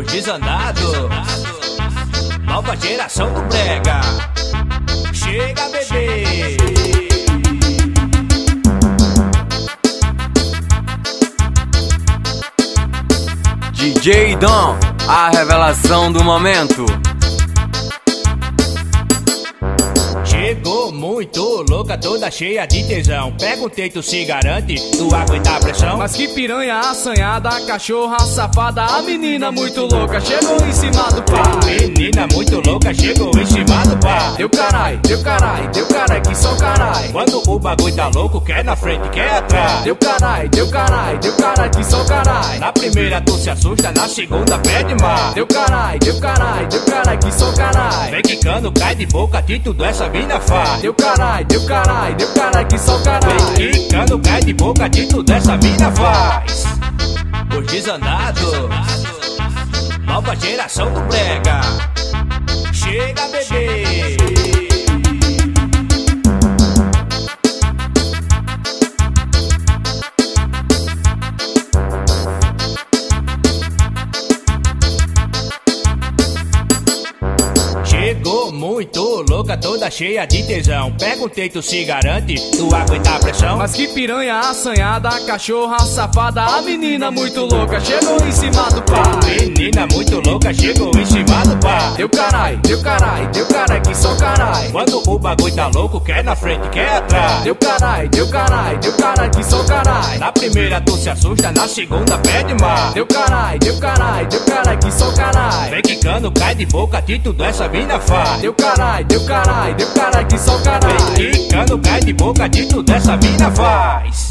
Desandado, nova geração do brega. Chega, bebê. DJ Dom, a revelação do momento. Chegou muito louca, toda cheia de tesão. Perguntei, tu se garante, tu aguenta a pressão? Mas que piranha assanhada, cachorra safada. A menina muito louca chegou em cima do pai. Menina muito louca chegou em cima do pai. Deu carai, deu carai, deu carai, que só carai. Quando o bagulho tá louco, quer na frente, quer atrás. Deu carai, deu carai, deu carai, que só carai. Na primeira tu se assusta, na segunda pede mais. Deu carai, deu carai, deu carai, que só carai. Vem quicando, cai de boca, de tudo essa mina faz. Deu carai, deu carai, deu carai, que só carai. Vem quicando, cai de boca, de tudo essa mina faz. Os desandados, nova geração do brega. Chega, bebê. Chegou muito louca, toda cheia de tesão. Perguntei, tu se garante, tu aguenta a pressão? Mas que piranha assanhada, cachorra safada. A menina muito louca chegou em cima do pai. Menina muito louca chegou em cima do pai. Deu carai, deu carai, deu carai, que só carai. Quando o bagulho tá louco, quer na frente, quer atrás. Deu carai, deu carai, deu carai, que só carai. Na primeira tu se assusta, na segunda pede mais. Deu carai, deu carai, deu carai, que só carai. Vem quicando, cai de boca, de tudo essa mina faz. Deu carai, deu carai, deu carai, que só carai. Vem quicando, cai de boca, de tudo essa mina faz.